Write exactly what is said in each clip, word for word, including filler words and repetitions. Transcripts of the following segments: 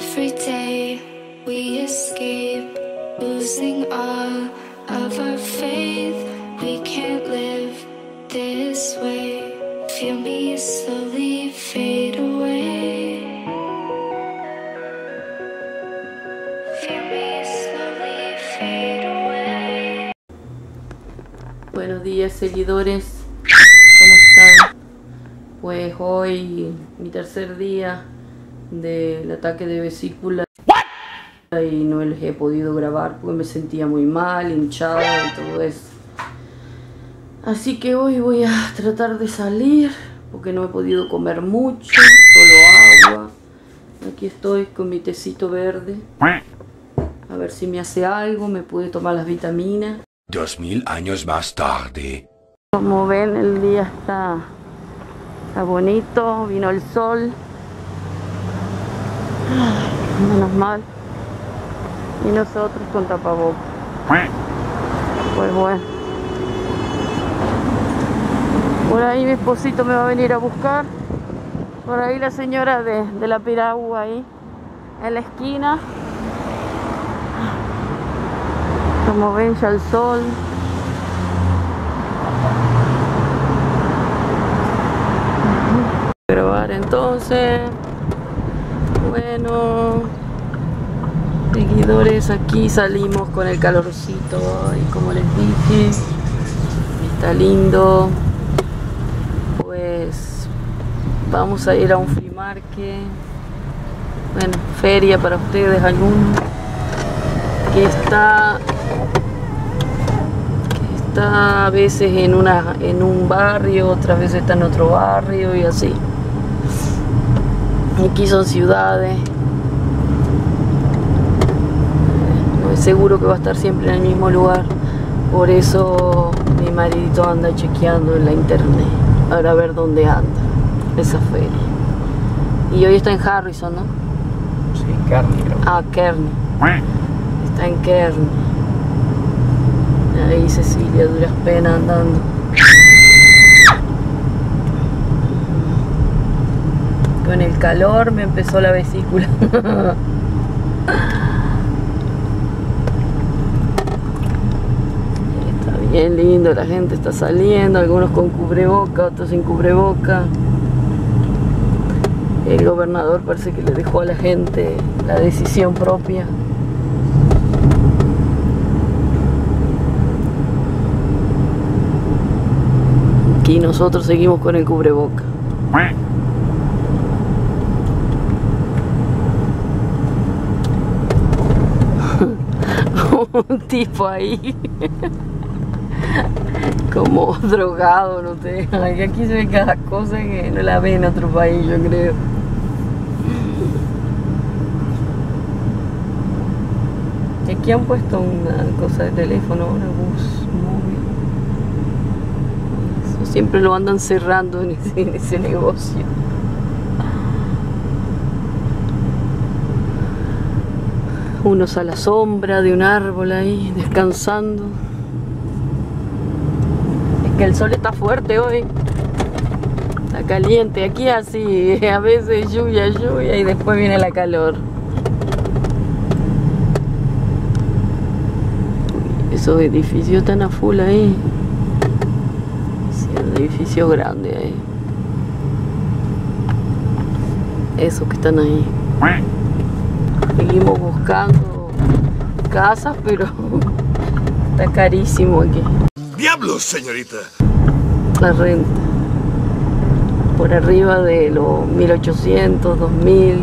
Every day we escape, losing all of our faith. We can't live this way. Feel me slowly fade away. Feel me slowly fade away. Buenos días, seguidores, ¿cómo están? Pues hoy mi tercer día del ataque de vesícula y no les he podido grabar porque me sentía muy mal, hinchada y todo eso. Así que hoy voy a tratar de salir porque no he podido comer mucho, solo agua. Aquí estoy con mi tecito verde, a ver si me hace algo, me pude tomar las vitaminas. Dos mil años más tarde. Como ven, el día está, está bonito, vino el sol. Ay, menos mal. Y nosotros con tapabocas. Pues bueno. Por ahí mi esposito me va a venir a buscar. Por ahí la señora de, de la piragua ahí en la esquina. Como ven, ya el sol. Grabar entonces. Bueno, seguidores, aquí salimos con el calorcito y como les dije, está lindo. Pues vamos a ir a un free market, bueno, feria para ustedes, algún que está que está a veces en una en un barrio, otras veces está en otro barrio y así. Aquí son ciudades, no es seguro que va a estar siempre en el mismo lugar, por eso mi maridito anda chequeando en la internet para ver dónde anda esa feria. Y hoy está en Harrison, ¿no? Sí, Kearney, creo. Ah, Kearney. Está en Kearney. Ahí Cecilia, duras penas andando. Con el calor me empezó la vesícula. Está bien lindo, la gente está saliendo, algunos con cubreboca, otros sin cubreboca. El gobernador parece que le dejó a la gente la decisión propia. Aquí nosotros seguimos con el cubreboca. Un tipo ahí como drogado, no sé. Aquí se ve cada cosa que no la ve en otro país, yo creo. Aquí han puesto una cosa de teléfono, una bus móvil. Eso siempre lo andan cerrando en ese, en ese negocio. Unos a la sombra de un árbol ahí, descansando. Es que el sol está fuerte hoy. Está caliente. Aquí así, a veces lluvia, lluvia y después viene la calor. Esos edificios están a full ahí. Sí, un edificio grande ahí. Esos que están ahí. Seguimos buscando casas, pero está carísimo aquí. ¡Diablos, señorita! La renta. Por arriba de los mil ochocientos, dos mil.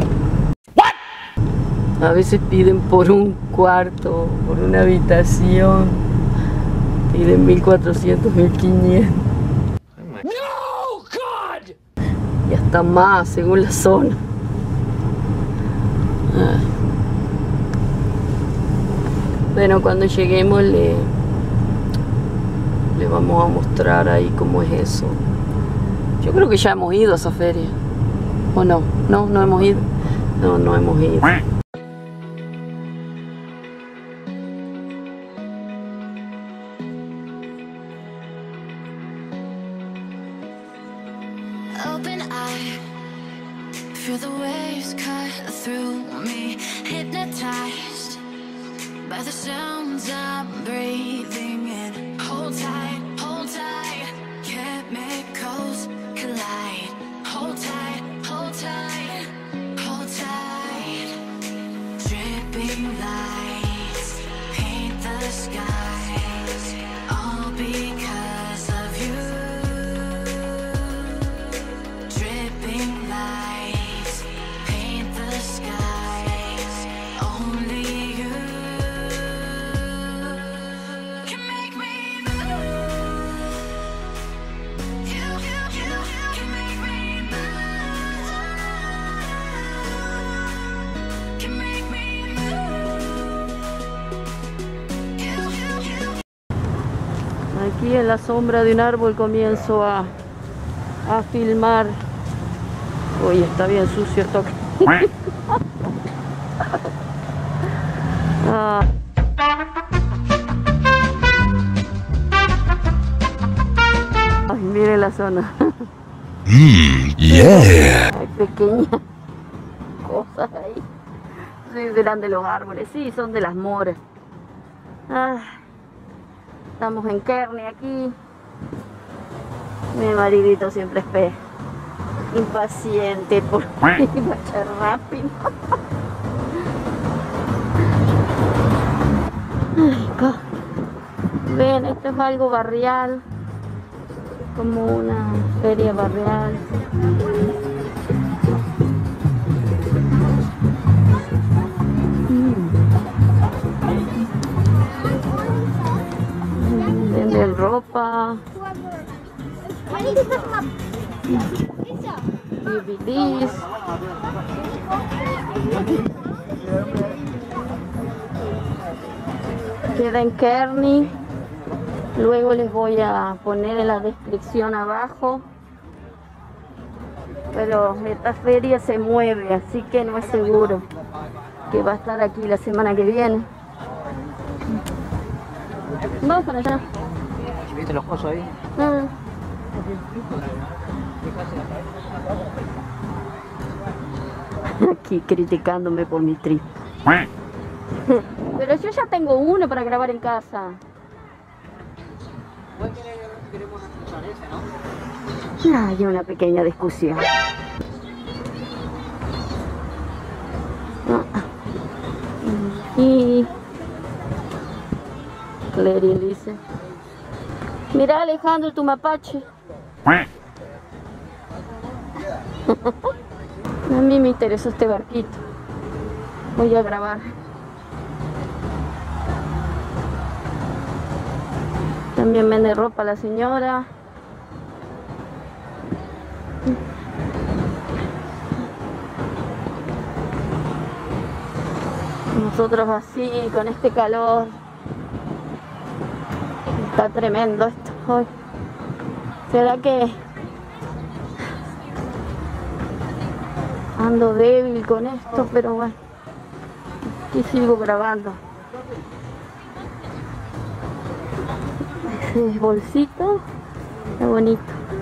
A veces piden por un cuarto, por una habitación. Piden mil cuatrocientos, mil quinientos. ¡No, God! Y hasta más, según la zona. Ah. Bueno, cuando lleguemos le, le vamos a mostrar ahí cómo es eso. Yo creo que ya hemos ido a esa feria. ¿O no? No, no hemos ido. No, no hemos ido. Open eye, feel the waves cut through me. by the sounds I'm breathing in. Hold tight, hold tight, chemicals collide. Hold tight, hold tight, hold tight. Dripping lights paint the skies, all because of you. Dripping lights paint the skies, only you can make me move. You, you, you can make me move. Can make me move. You, you, you. Aquí en la sombra de un árbol comienzo a, a filmar. Uy, está bien sucio el toque. Ah. Ay, miren la zona. Mmm, yeah. Hay pequeñas cosas ahí. Sí, serán de los árboles. Sí, son de las moras. Ah. Estamos en Kearney aquí. Mi maridito siempre es pe impaciente por marchar rápido. Ay, co- Ven, esto es algo barrial, como una feria barrial. Mm. Venden ropa, D V Ds. Queda en Kearney. Luego les voy a poner en la descripción abajo. Pero esta feria se mueve, así que no es seguro que va a estar aquí la semana que viene. Vamos para allá. ¿Viste los cosos ahí? Ah. Aquí criticándome por mi trip. Pero yo ya tengo uno para grabar en casa. Hay una pequeña discusión. Y Clary dice: mira, Alejandro, tu mapache. A mí me interesó este barquito. Voy a grabar. También vende ropa la señora. Nosotros así, con este calor. Está tremendo esto hoy. ¿Será que ando débil con esto? Pero bueno, aquí sigo grabando. Ese bolsito está bonito.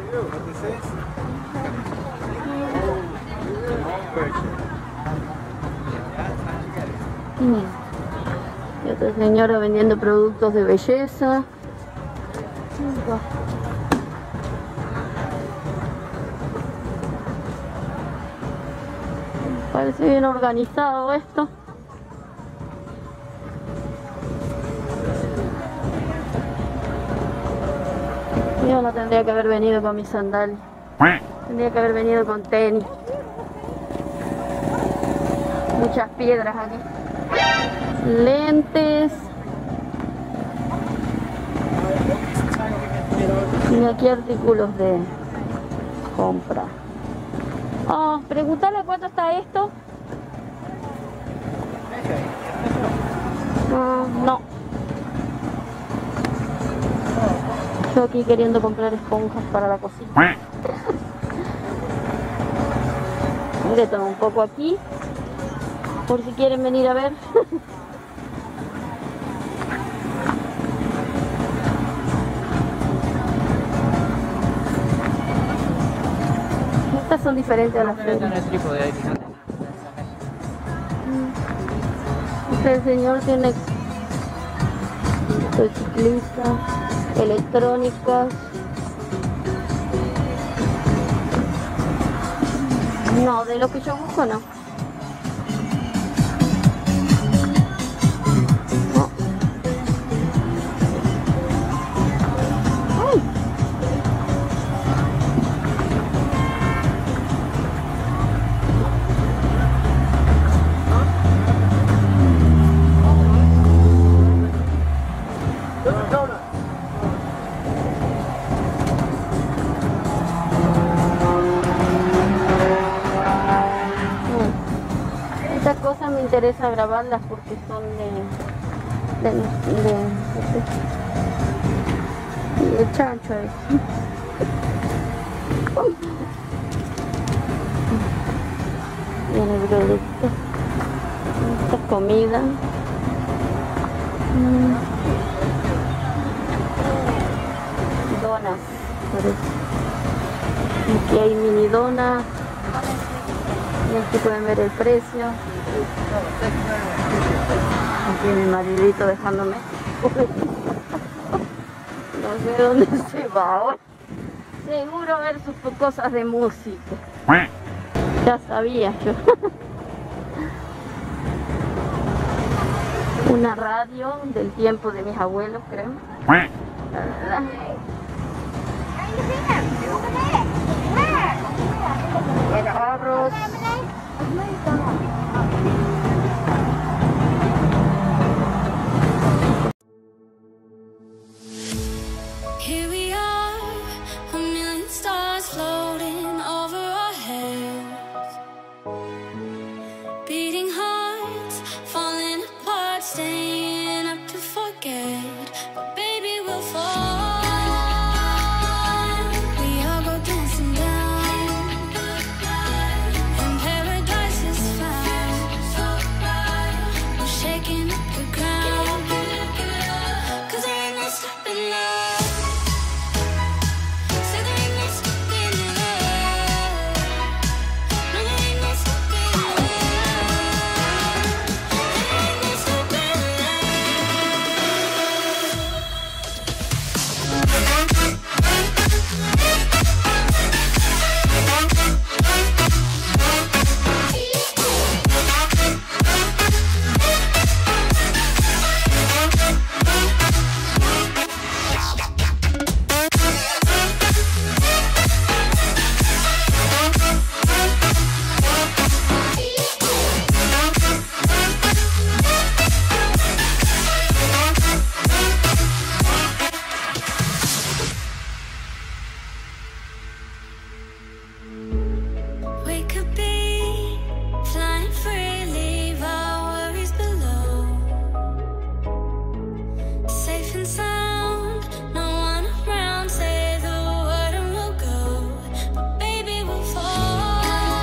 Y otra señora vendiendo productos de belleza. Parece bien organizado esto. Yo no tendría que haber venido con mis sandalias. Tendría que haber venido con tenis. Muchas piedras aquí. Lentes. Y aquí artículos de compra. Oh, pregúntale cuánto está esto. Uh, no. Yo aquí queriendo comprar esponjas para la cocina. Mire, toma un poco aquí, por si quieren venir a ver. Estas son diferentes a las que este señor tiene de ciclistas, electrónicas. No, de lo que yo busco no. No. Ay. Estas cosas me interesa grabarlas porque son de de, de, de, de chancho ahí. Viene el producto, esta comida. Mm. Donas, parece. Aquí hay mini donas. Y aquí pueden ver el precio. Aquí mi maridito dejándome. No sé dónde se va ahora. Seguro a ver sus cosas de música. Ya sabía yo. Una radio del tiempo de mis abuelos, creo. La verdad. Carros. Here we are, a million stars floating over our heads, beating hearts, falling apart, staying up to forget. But baby, we'll fall. We all go dancing down, and paradise is found. We're shaking up the ground, 'cause there ain't no stopping now. We could be flying free, leave our worries below, safe and sound, no one around, say the word and we'll go. But baby, we'll fall.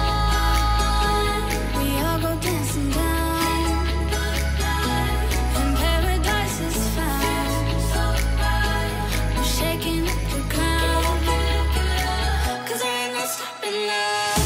We all go dancing down, and paradise is found. We're shaking up the ground, 'cause there ain't no stopping now.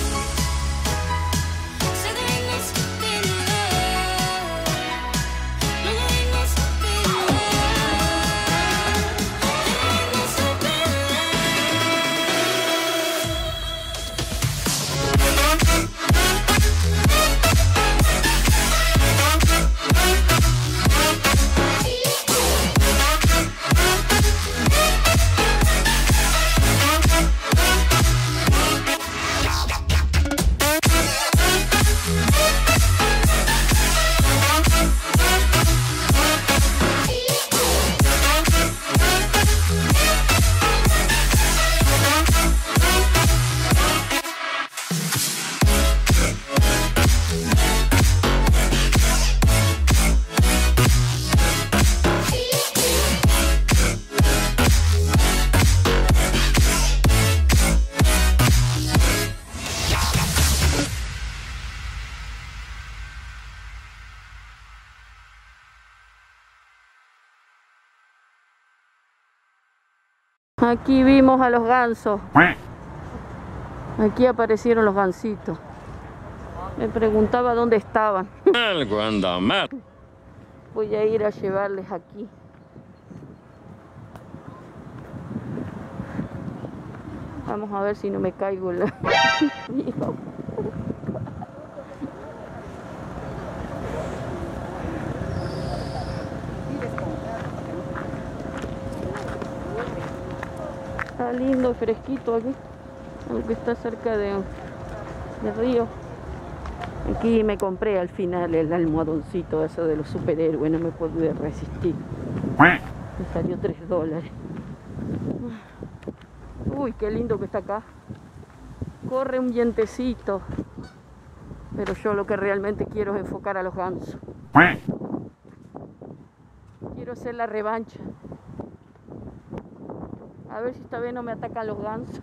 Aquí vimos a los gansos. Aquí aparecieron los gansitos. Me preguntaba dónde estaban. Algo anda mal. Voy a ir a llevarles aquí. Vamos a ver si no me caigo en la... Está lindo, fresquito aquí, aunque está cerca de, del río. Aquí me compré al final el almohadoncito ese de los superhéroes, no me pude resistir. Me salió tres dólares. Uy, qué lindo que está acá. Corre un vientecito. Pero yo lo que realmente quiero es enfocar a los gansos. Quiero hacer la revancha. A ver si esta vez no me atacan los gansos.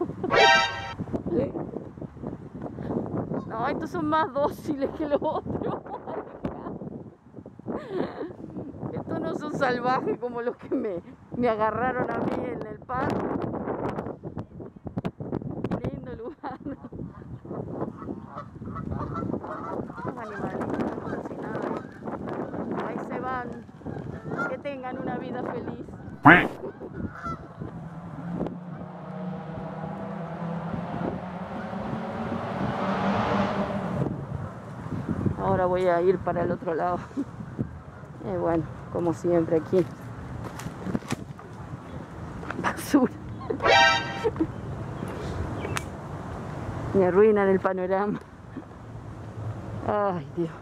No, estos son más dóciles que los otros. Estos no son salvajes como los que me, me agarraron a mí en el parque. Lindo lugar. Los animalitos como si nada. Ahí se van. Que tengan una vida feliz. Ahora voy a ir para el otro lado. Y bueno, como siempre aquí. Basura. Me arruinan el panorama. Ay, Dios.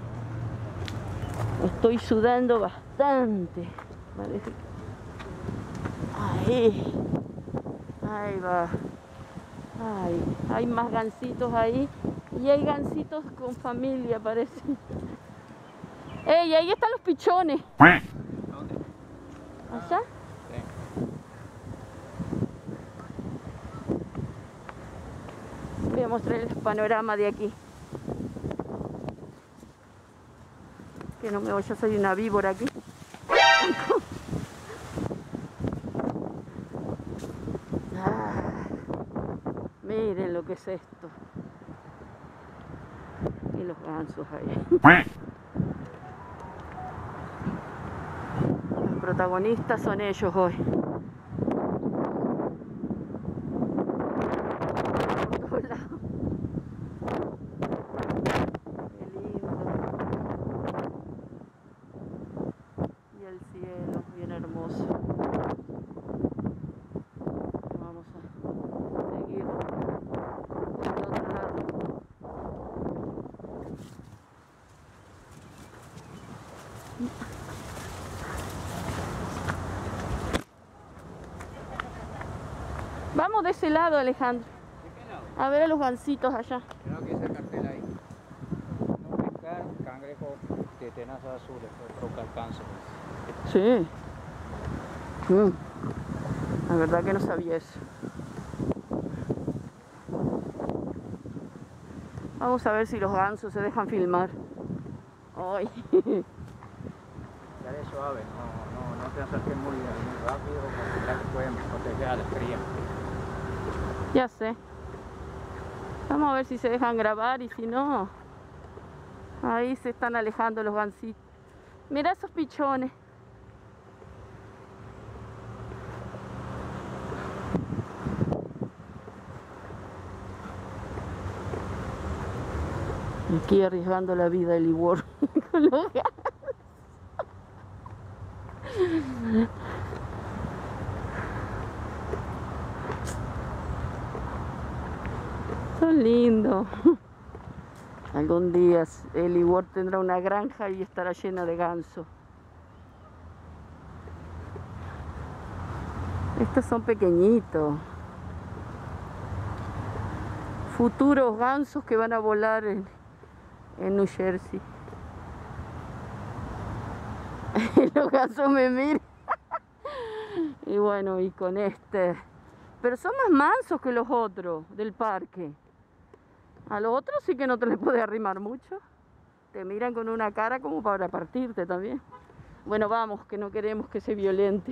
Estoy sudando bastante. Parece que... Ahí. Ahí va. Ay, hay más gansitos ahí. Y hay gansitos con familia, parece. ¡Ey! Ahí están los pichones. ¿Dónde? ¿Allá? Sí. Voy a mostrar el panorama de aquí. Que no me vaya a salir una víbora aquí. Ah, miren lo que es esto. Y los gansos ahí. Los protagonistas son ellos hoy. Hola. Qué lindo. Y el cielo, bien hermoso. Vamos a seguir al otro lado. Vamos de ese lado, Alejandro. ¿De qué lado? A ver a los gansitos allá. Creo que ese cartel ahí. No pescar cangrejo de tenazas azules, provoca el cáncer. Sí. Mm. La verdad que no sabía eso. Vamos a ver si los gansos se dejan filmar. Ay. Dale suave, no, no, no te acerques muy, muy rápido porque ya que pueden proteger a la cría. Ya sé. Vamos a ver si se dejan grabar y si no... Ahí se están alejando los gansitos. Mira esos pichones. Aquí arriesgando la vida el Ivor con los gansos. Son lindos. Algún día el Ivor tendrá una granja y estará llena de gansos. Estos son pequeñitos. Futuros gansos que van a volar en, en New Jersey. Los gansos me miran. Y bueno, y con este... Pero son más mansos que los otros del parque. A los otros sí que no te les puede arrimar mucho. Te miran con una cara como para partirte también. Bueno, vamos, que no queremos que se violente.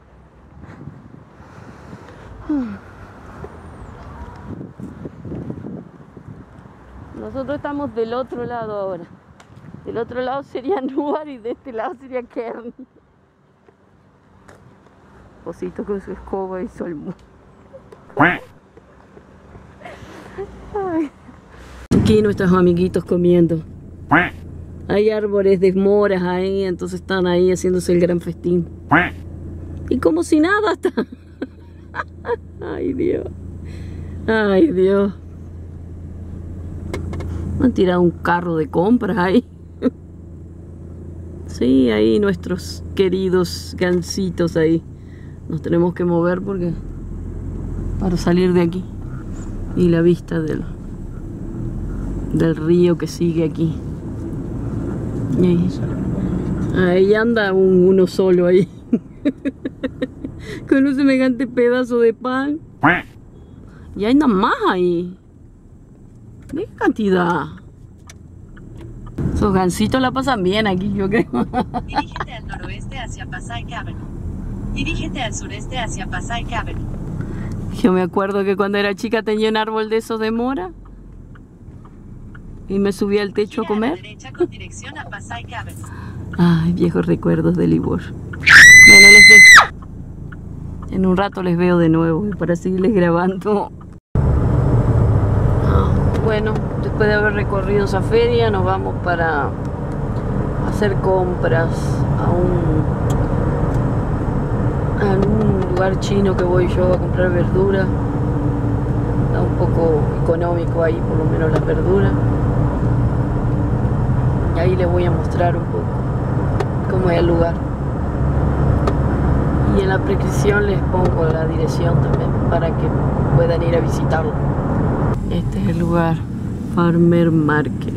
Nosotros estamos del otro lado ahora. Del otro lado sería Nuar y de este lado sería Kearney. Osito con su escoba y solmo. Ay. Aquí nuestros amiguitos comiendo. Hay árboles de moras ahí, entonces están ahí haciéndose el gran festín. Y como si nada está. Ay, Dios. Ay, Dios. Me han tirado un carro de compras ahí. Sí, ahí nuestros queridos gansitos ahí. Nos tenemos que mover porque para salir de aquí. Y la vista del, del río que sigue aquí. Y ahí, ahí anda un, uno solo ahí. Con un semejante pedazo de pan. Y hay nada más ahí. ¿De qué cantidad? Esos gansitos la pasan bien aquí, yo creo. Dirígete al noroeste hacia Passaic Avenue. Dirígete al sureste hacia Passaic Avenue. Yo me acuerdo que cuando era chica tenía un árbol de esos de mora. Y me subí al techo Gira a comer. A la derecha con dirección a Passaic Avenue. Ay, viejos recuerdos de Libor. Bueno, les veo. En un rato les veo de nuevo para seguirles grabando. Ah, bueno, después de haber recorrido esa feria, nos vamos para hacer compras a un, a un lugar chino que voy yo a comprar verdura. Está un poco económico ahí, por lo menos las verduras. Y ahí les voy a mostrar un poco cómo es el lugar. Y en la prescripción les pongo la dirección también para que puedan ir a visitarlo. Este es el lugar, Farmer Market.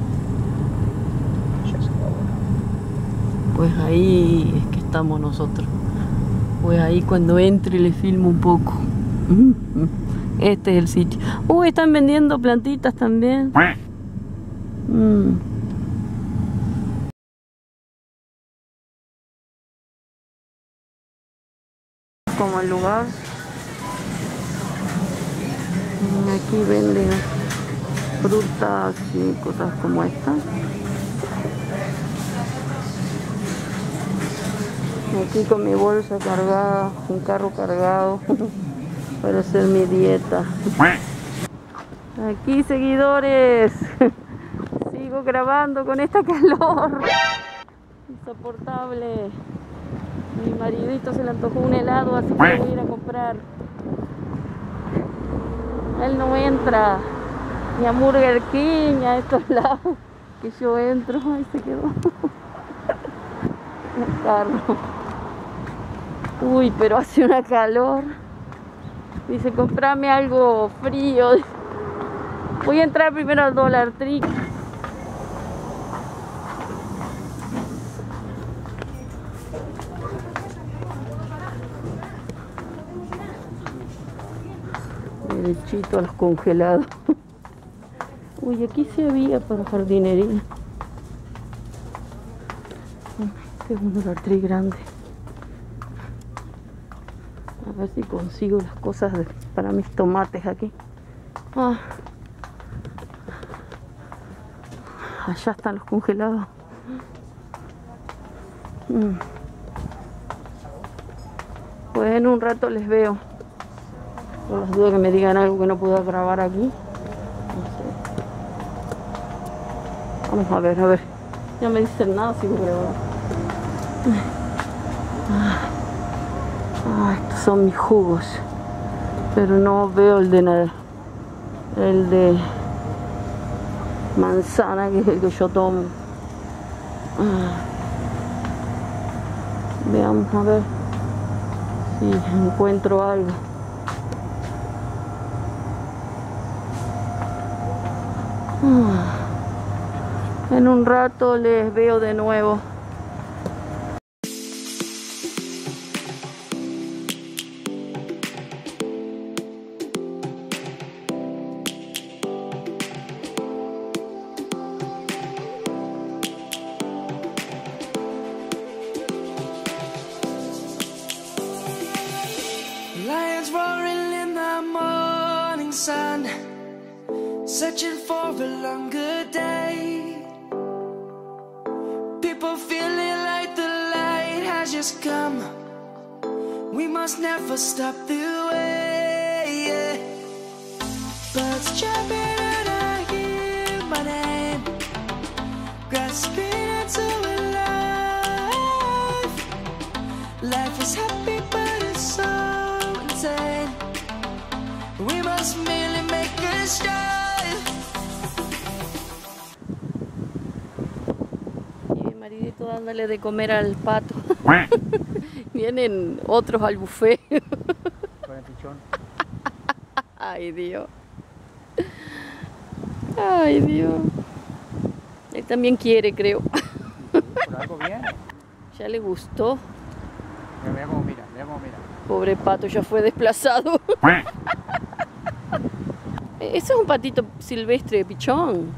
Pues ahí es que estamos nosotros. Pues ahí cuando entre les filmo un poco. Este es el sitio. Uy, están vendiendo plantitas también. Mm. Como el lugar. Aquí venden frutas y cosas como esta. Aquí con mi bolsa cargada, un carro cargado para hacer mi dieta. Aquí, seguidores, sigo grabando con esta calor insoportable. Mi maridito se le antojó un helado, así que lo voy a ir a comprar. Él no entra ni a Burger King, a estos lados que yo entro. Ay, se quedó el carro. Uy, pero hace una calor. Dice, comprame algo frío. Voy a entrar primero al Dollar Tree. Derechito a los congelados. Uy, aquí sí había para jardinería. Este es un Dollar Tree grande. A ver si consigo las cosas de, para mis tomates aquí. Ah. Allá están los congelados. Mm. Pues en un rato les veo. Por las dudas que me digan algo que no puedo grabar aquí. No sé. Vamos a ver, a ver. Ya me dicen nada, sigo grabando. Ah. Ah, estos son mis jugos. Pero no veo el de nada. El de manzana, que es el que yo tomo. Ah. Veamos a ver si encuentro algo. Ah. En un rato les veo de nuevo. Lions roaring in the morning sun, searching for a longer day. People feeling like the light has just come. We must never stop the way. Birds chirping spin into a life. Life is happy, but it's so insane. We must merely make a start. Y mi maridito dándole de comer al pato. Vienen otros al buffet. Con el pichón. Ay, Dios. Ay, Dios. Él también quiere, creo. Por algo viene. Ya le gustó. Mira, mira cómo mira, mira cómo mira. Pobre pato, ya fue desplazado. Ese es un patito silvestre, pichón.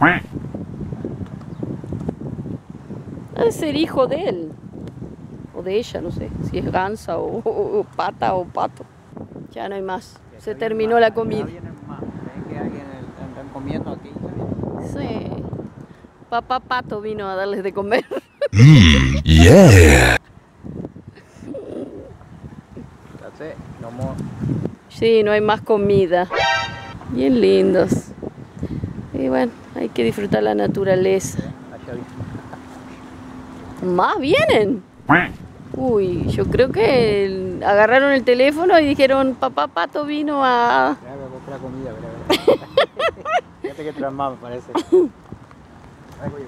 Debe ser hijo de él. O de ella, no sé. Si es gansa o, o- o pata o pato. Ya no hay más. Se Ya terminó vienen la más, comida. ya vienen más. Ven que alguien el- andan comiendo aquí. ¿Sabes? Sí. Papá pato vino a darles de comer. Mmm, yeah. That's it. No more. Sí, no hay más comida. Bien lindos. Y bueno, hay que disfrutar la naturaleza. Allá ¿Más vienen? Uy, yo creo que el- agarraron el teléfono y dijeron, papá pato vino a... Mira, voy a comprar comida, mira, mira. Fíjate que trae más, me parece. Ay, oye,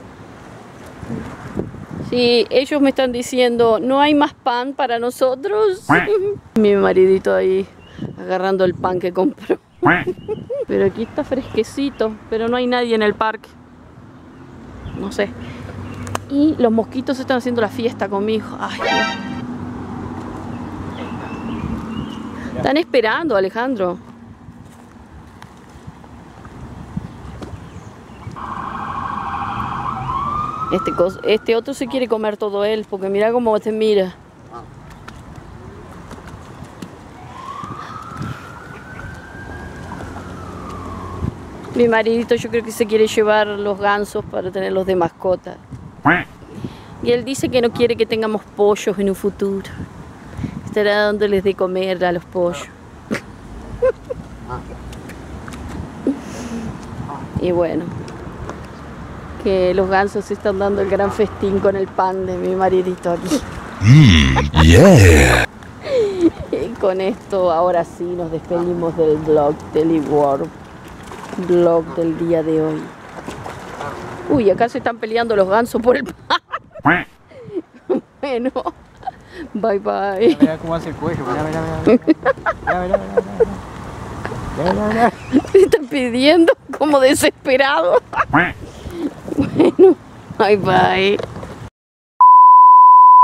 Sí, ellos me están diciendo, no hay más pan para nosotros. Mi maridito ahí agarrando el pan que compró. Pero aquí está fresquecito, pero no hay nadie en el parque. No sé. Y los mosquitos están haciendo la fiesta conmigo. Ay, Dios. Están esperando, Alejandro. Este, cos- este otro se quiere comer todo él, porque mira cómo te mira. Mi maridito yo creo que se quiere llevar los gansos para tenerlos de mascota. Y él dice que no quiere que tengamos pollos en un futuro. Estará dándoles de comer a los pollos. Y bueno, que los gansos están dando el gran festín con el pan de mi maridito aquí. Mmm, yeah. Y con esto ahora sí nos despedimos del vlog del World, vlog del día de hoy. Uy, acá se están peleando los gansos por el pan. Bueno, bye bye. mira, mira cómo hace el cuello. Mira, mira, mira. Mira, mira, mira. Mira, mira, mira. Se están pidiendo como desesperado. Bueno, bye bye.